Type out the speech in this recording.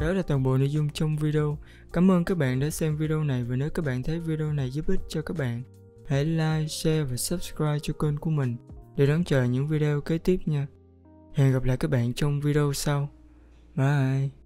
đó là toàn bộ nội dung trong video. Cảm ơn các bạn đã xem video này, và nếu các bạn thấy video này giúp ích cho các bạn, hãy like, share và subscribe cho kênh của mình để đón chờ những video kế tiếp nha. Hẹn gặp lại các bạn trong video sau. Bye.